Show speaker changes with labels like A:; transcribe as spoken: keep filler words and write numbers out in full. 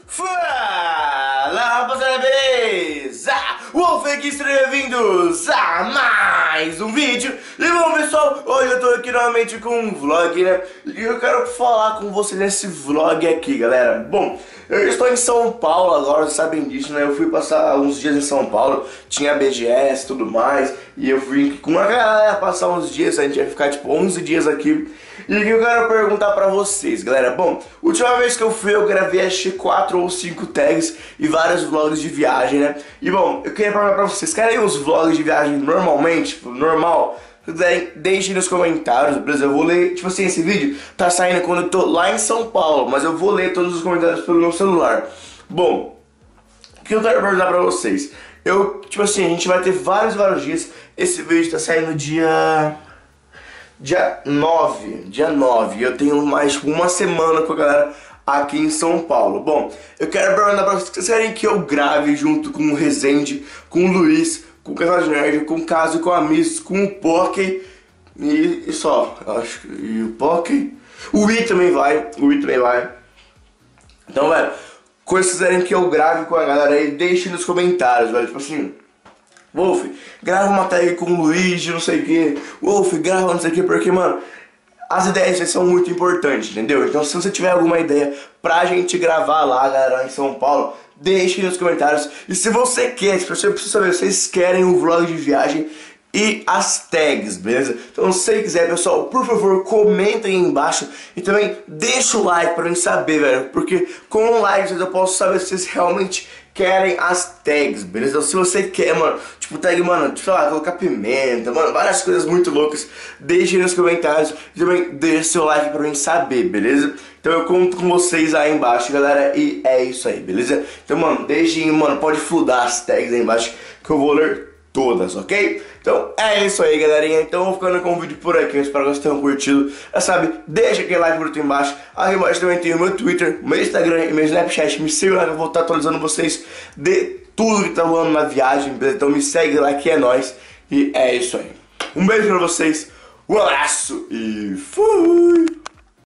A: Fala, rapaziada, beleza? Wolf aqui, sejam bem-vindos a mais um vídeo. E bom, pessoal, hoje eu tô aqui novamente com um vlog, né? E eu quero falar com vocês nesse vlog aqui, galera. Bom, eu estou em São Paulo agora, vocês sabem disso, né? Eu fui passar uns dias em São Paulo, tinha B G S e tudo mais. E eu vim com uma galera passar uns dias, a gente vai ficar tipo onze dias aqui. E o que eu quero perguntar pra vocês, galera? Bom, última vez que eu fui eu gravei acho que quatro ou cinco tags e vários vlogs de viagem, né? E bom, eu queria perguntar pra vocês, querem os vlogs de viagem normalmente, tipo, normal? Se quiserem, deixem nos comentários, beleza? Eu vou ler, tipo assim, esse vídeo tá saindo quando eu tô lá em São Paulo, mas eu vou ler todos os comentários pelo meu celular. Bom, o que eu quero perguntar pra vocês? Eu, tipo assim, a gente vai ter vários, vários dias. Esse vídeo tá saindo dia... Dia nove, dia nove, eu tenho mais uma semana com a galera aqui em São Paulo. Bom, eu quero perguntar pra vocês, vocês querem que eu grave junto com o Rezende, com o Luiz, com o Casal de Nerd, com o Caso, com a Miss, com o Poké e, e só, eu acho que e o Poké, o I também vai, o I também vai. Então, velho, coisas que vocês querem que eu grave com a galera aí, deixem nos comentários, velho, tipo assim... Wolf, grava uma tag com o Luigi, não sei o que. Wolf, grava não sei o que, porque, mano, as ideias são muito importantes, entendeu? Então, se você tiver alguma ideia pra gente gravar lá, galera, em São Paulo, deixe nos comentários. E se você quer, se você precisa saber, vocês querem um vlog de viagem e as tags, beleza? Então, se você quiser, pessoal, por favor, comentem aí embaixo e também deixa o like pra gente saber, velho, porque com um like eu posso saber se vocês realmente querem as tags, beleza? Então, se você quer, mano, tipo tag, mano, sei lá, colocar pimenta, mano, várias coisas muito loucas, deixe aí nos comentários e também deixe seu like pra mim saber, beleza? Então eu conto com vocês aí embaixo, galera, e é isso aí, beleza? Então, mano, deixem, mano, pode fludar as tags aí embaixo que eu vou ler todas, ok? Então é isso aí, galerinha. Então eu vou ficando com o vídeo por aqui. Eu espero que vocês tenham curtido. Já sabe, deixa aquele like por aqui embaixo. Aqui embaixo também tem o meu Twitter, meu Instagram e meu Snapchat. Me siga lá que eu vou estar atualizando vocês de tudo que tá rolando na viagem, beleza? Então me segue lá que é nóis. E é isso aí. Um beijo pra vocês, um abraço e fui!